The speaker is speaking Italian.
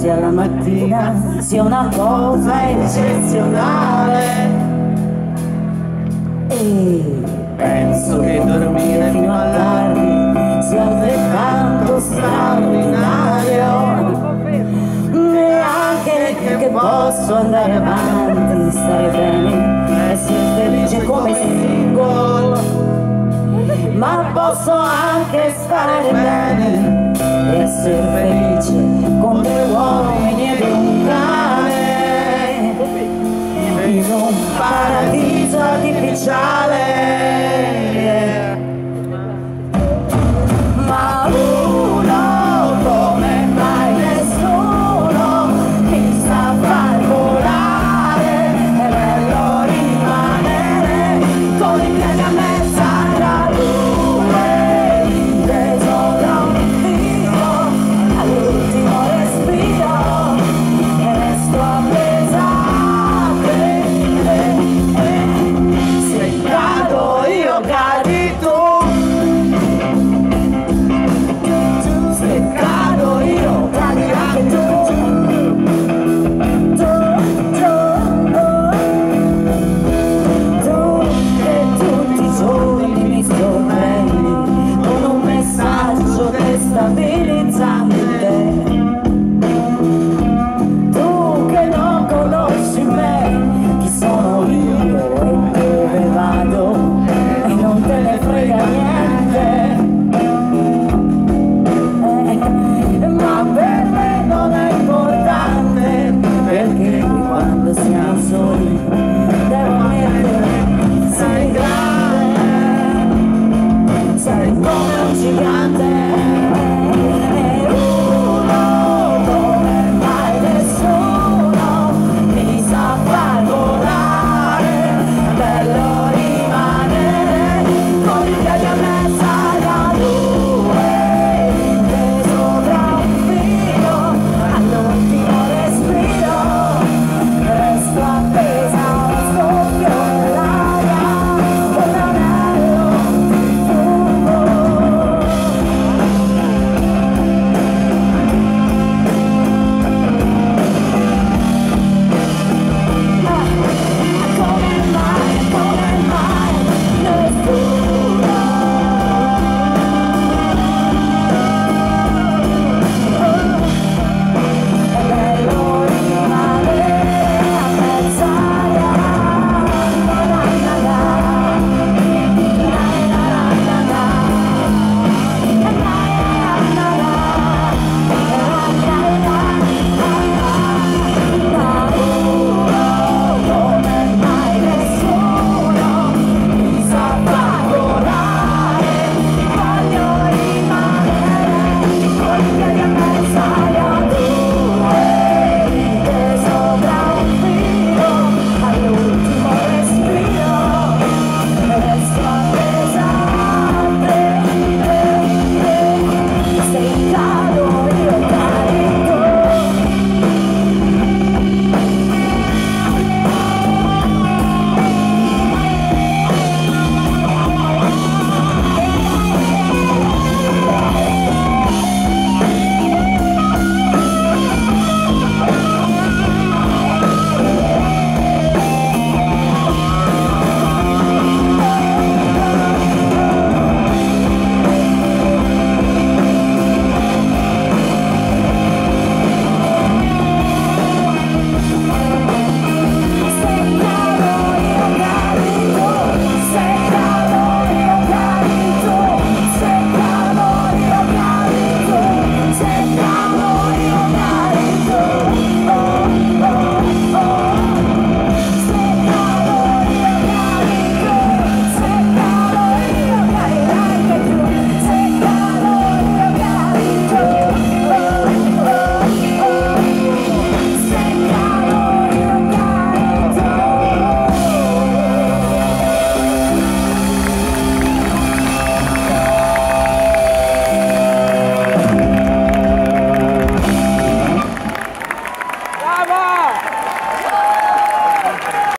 alzarsi alla mattina sia una cosa eccezionale. E penso che dormire fino a tardi sia altrettanto straordinario. Neanche che posso andare avanti, stare bene, essere felice come single, ma posso anche stare bene e essere felice con due uomini ed un cane in un paradiso artificiale. Ma uno come mai nessuno mi sa far volare, è bello rimanere con i piedi a mezza tra due, inteso da un filo all'ultimo respiro, e resto appesa a te. Se cado io cadi tu, se cado io cadi anche tu. Tu che tutti i giorni mi sorprendi con un messaggio destabilizzante.